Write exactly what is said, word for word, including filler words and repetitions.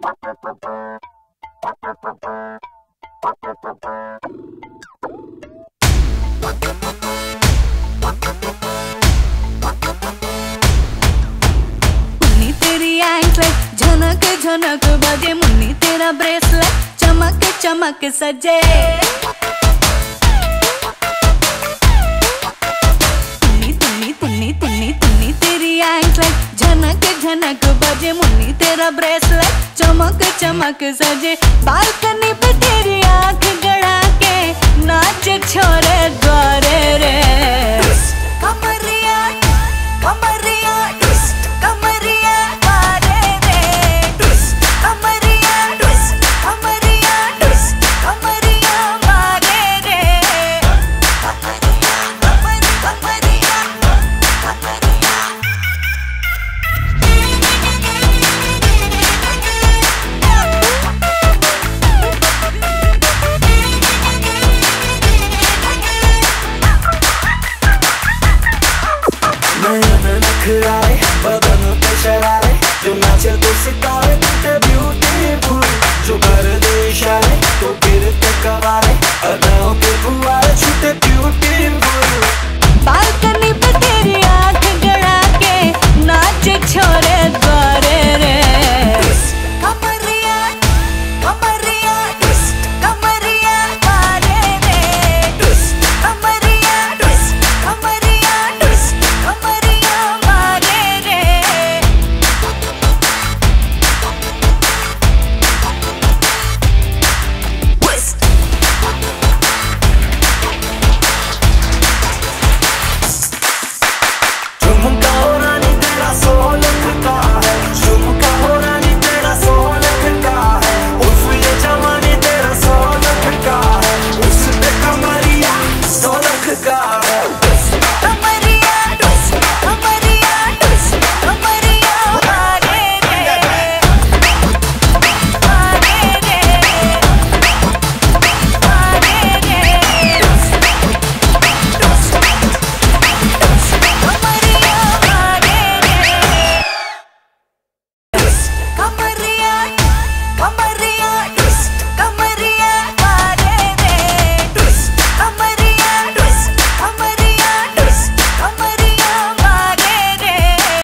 मुन्नी तेरी एंकलेट झनक झनक बजे, मुन्नी तेरा ब्रेसलेट चमक चमक सजे। तुन्नी तुन्नी तुन्नी तुन्नी तुन्नी तेरी एंकलेट झनक झनक बजे, मुन्नी तेरा ब्रेसलेट चमक चमक सजे। बालकनी पे तेरी आंख गड़ा के नाच छोरे द्वारे रे।